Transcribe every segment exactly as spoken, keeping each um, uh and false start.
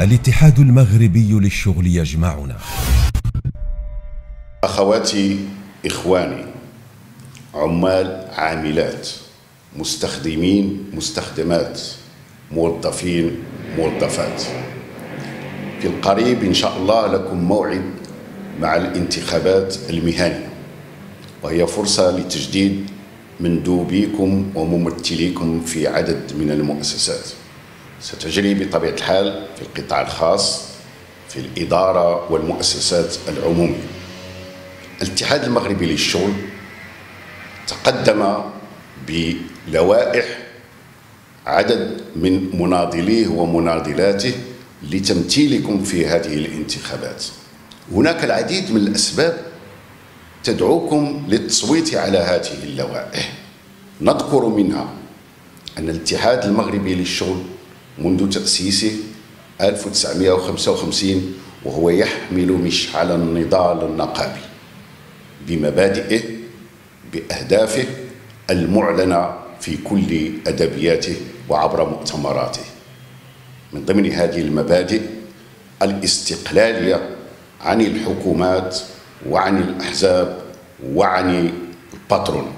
الاتحاد المغربي للشغل يجمعنا. أخواتي، إخواني، عمال، عاملات، مستخدمين، مستخدمات، موظفين، موظفات، في القريب إن شاء الله لكم موعد مع الانتخابات المهنية، وهي فرصة لتجديد مندوبيكم وممثليكم في عدد من المؤسسات. ستجري بطبيعة الحال في القطاع الخاص، في الإدارة والمؤسسات العمومية. الاتحاد المغربي للشغل تقدم بلوائح عدد من مناضليه ومناضلاته لتمثيلكم في هذه الانتخابات. هناك العديد من الأسباب تدعوكم للتصويت على هذه اللوائح. نذكر منها أن الاتحاد المغربي للشغل منذ تأسيسه ألف وتسعمائة وخمسة وخمسين وهو يحمل مشعل النضال النقابي بمبادئه، بأهدافه المعلنة في كل أدبياته وعبر مؤتمراته. من ضمن هذه المبادئ الاستقلالية عن الحكومات وعن الأحزاب وعن الباترون،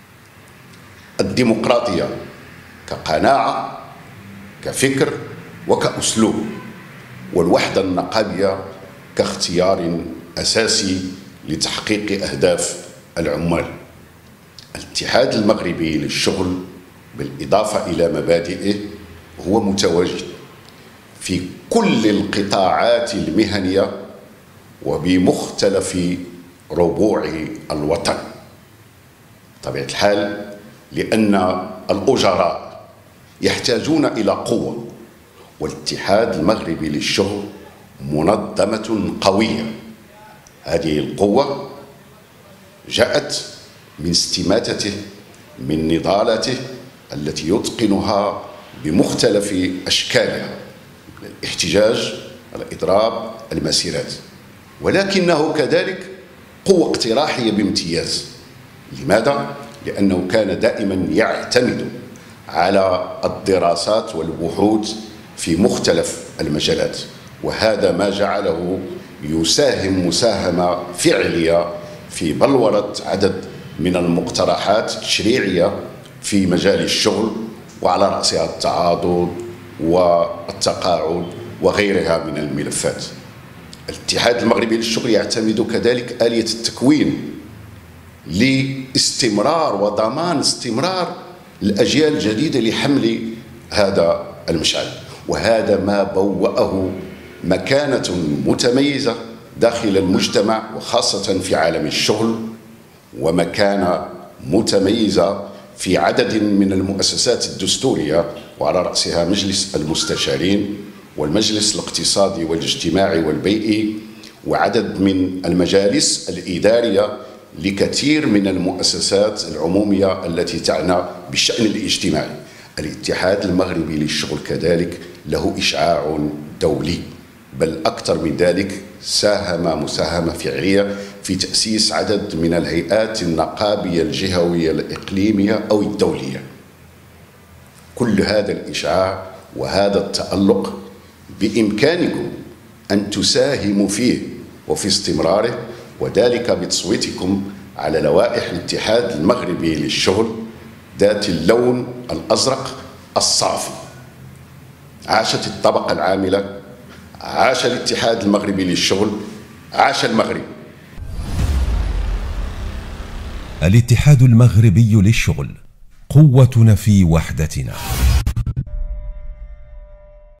الديمقراطية كقناعة، كفكر وكأسلوب، والوحدة النقابية كاختيار أساسي لتحقيق أهداف العمال. الاتحاد المغربي للشغل بالإضافة إلى مبادئه هو متواجد في كل القطاعات المهنية وبمختلف ربوع الوطن. بطبيعة الحال لأن الأجراء يحتاجون إلى قوة، والاتحاد المغربي للشغل منظمة قوية. هذه القوة جاءت من استماتته، من نضالته التي يتقنها بمختلف أشكالها، الاحتجاج، الإضراب، المسيرات، ولكنه كذلك قوة اقتراحية بامتياز. لماذا؟ لأنه كان دائما يعتمد على الدراسات والبحوث في مختلف المجالات، وهذا ما جعله يساهم مساهمة فعلية في بلورة عدد من المقترحات التشريعية في مجال الشغل، وعلى رأسها التعاضد والتقاعد وغيرها من الملفات. الاتحاد المغربي للشغل يعتمد كذلك آلية التكوين لاستمرار وضمان استمرار الأجيال الجديدة لحمل هذا المشعل، وهذا ما بوأه مكانة متميزة داخل المجتمع وخاصة في عالم الشغل، ومكانة متميزة في عدد من المؤسسات الدستورية، وعلى رأسها مجلس المستشارين والمجلس الاقتصادي والاجتماعي والبيئي، وعدد من المجالس الإدارية لكثير من المؤسسات العمومية التي تعنى بالشأن الاجتماعي. الاتحاد المغربي للشغل كذلك له إشعاع دولي، بل أكثر من ذلك ساهم مساهمة فعلية في تأسيس عدد من الهيئات النقابية الجهوية الإقليمية أو الدولية. كل هذا الإشعاع وهذا التألق بإمكانكم أن تساهموا فيه وفي استمراره، وذلك بتصويتكم على لوائح الاتحاد المغربي للشغل ذات اللون الأزرق الصافي. عاشت الطبقة العاملة، عاش الاتحاد المغربي للشغل، عاش المغرب. الاتحاد المغربي للشغل، قوتنا في وحدتنا.